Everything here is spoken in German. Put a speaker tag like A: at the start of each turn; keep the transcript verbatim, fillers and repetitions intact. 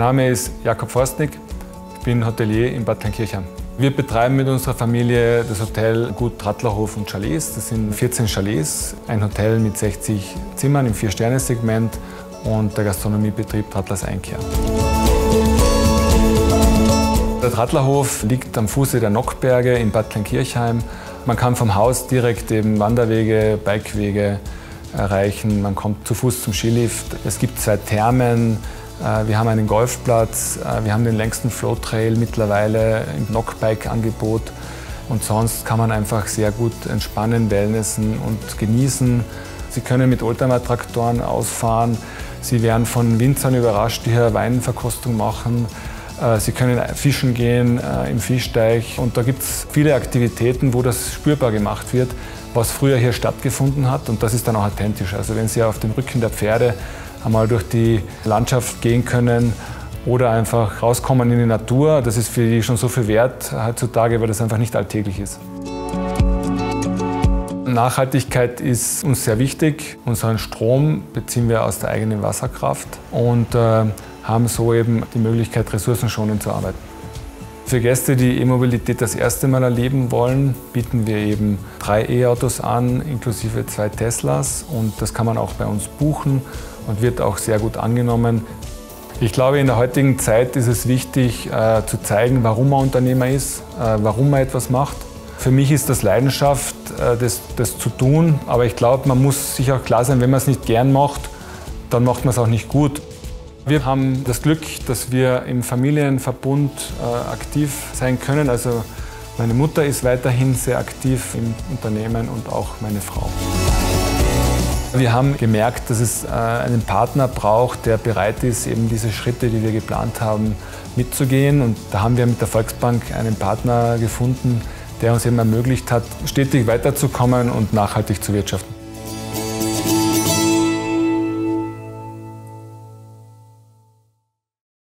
A: Name ist Jakob Forstnick, ich bin Hotelier in Bad Kleinkirchheim. Wir betreiben mit unserer Familie das Hotel Gut Trattlerhof und Chalets. Das sind vierzehn Chalets, ein Hotel mit sechzig Zimmern im Vier-Sterne-Segment und der Gastronomiebetrieb Trattlers Einkehr. Der Trattlerhof liegt am Fuße der Nockberge in Bad Kleinkirchheim. Man kann vom Haus direkt eben Wanderwege, Bikewege erreichen. Man kommt zu Fuß zum Skilift. Es gibt zwei Thermen. Wir haben einen Golfplatz. Wir haben den längsten Flow-Trail mittlerweile im Knockbike-Angebot. Und sonst kann man einfach sehr gut entspannen, wellnessen und genießen. Sie können mit Oldtimer-Traktoren ausfahren. Sie werden von Winzern überrascht, die hier Weinverkostung machen. Sie können fischen gehen äh, im Fischteich und da gibt es viele Aktivitäten, wo das spürbar gemacht wird, was früher hier stattgefunden hat und das ist dann auch authentisch. Also wenn Sie auf dem Rücken der Pferde einmal durch die Landschaft gehen können oder einfach rauskommen in die Natur, das ist für die schon so viel wert heutzutage, weil das einfach nicht alltäglich ist. Nachhaltigkeit ist uns sehr wichtig. Unseren Strom beziehen wir aus der eigenen Wasserkraft und äh, haben so eben die Möglichkeit, ressourcenschonend zu arbeiten. Für Gäste, die E-Mobilität das erste Mal erleben wollen, bieten wir eben drei E-Autos an, inklusive zwei Teslas. Und das kann man auch bei uns buchen und wird auch sehr gut angenommen. Ich glaube, in der heutigen Zeit ist es wichtig, äh, zu zeigen, warum man Unternehmer ist, äh, warum man etwas macht. Für mich ist das Leidenschaft, äh, das, das zu tun. Aber ich glaube, man muss sich auch klar sein, wenn man es nicht gern macht, dann macht man es auch nicht gut. Wir haben das Glück, dass wir im Familienverbund äh, aktiv sein können. Also meine Mutter ist weiterhin sehr aktiv im Unternehmen und auch meine Frau. Wir haben gemerkt, dass es äh, einen Partner braucht, der bereit ist, eben diese Schritte, die wir geplant haben, mitzugehen. Und da haben wir mit der Volksbank einen Partner gefunden, der uns eben ermöglicht hat, stetig weiterzukommen und nachhaltig zu wirtschaften.